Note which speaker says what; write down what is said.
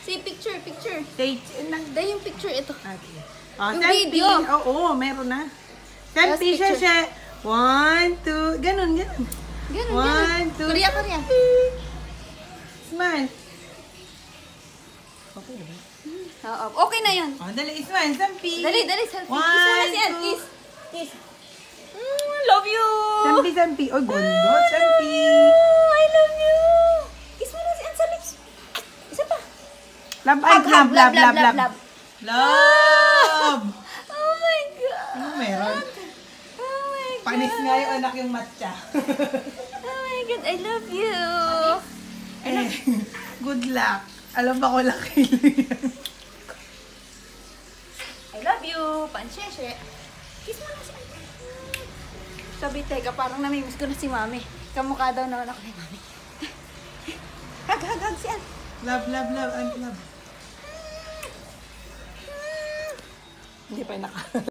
Speaker 1: Say picture, picture.
Speaker 2: Say,
Speaker 1: Dahil yung picture ito.
Speaker 2: okay. Oh,
Speaker 1: Yung
Speaker 2: selfie.
Speaker 1: video.
Speaker 2: Oo, meron na. Selfie siya
Speaker 1: picture.
Speaker 2: siya. 1, 2, ganun.
Speaker 1: Ganun,
Speaker 2: One,
Speaker 1: ganun.
Speaker 2: two,
Speaker 1: Korea, Korea.
Speaker 2: Smile. Okay, diba?
Speaker 1: Oo, okay na yun.
Speaker 2: Oh, dali, smile. Selfie.
Speaker 1: Dali, selfie.
Speaker 2: One,
Speaker 1: Kiss mo na si Ann,
Speaker 2: two.
Speaker 1: kiss. Kiss. Love you.
Speaker 2: Selfie. Oh, gondo. Selfie.
Speaker 1: I love you. Kiss mo na si Ann sa lips. Isa pa.
Speaker 2: Love,
Speaker 1: Love.
Speaker 2: Love.
Speaker 1: Oh my God.
Speaker 2: Ano meron?
Speaker 1: Oh my God.
Speaker 2: Panis nga yung anak yung matcha.
Speaker 1: Oh my God, I love you.
Speaker 2: Eh, good luck. Alam ba ko lang
Speaker 1: I love you. Pansyeshe. Kiss mo na si Ann. Sabi, teka, parang namimiss ko na si Mami. Kamukha daw naman ako ni Mami. Hag si Ann.
Speaker 2: Love. And love. Hindi pa naka.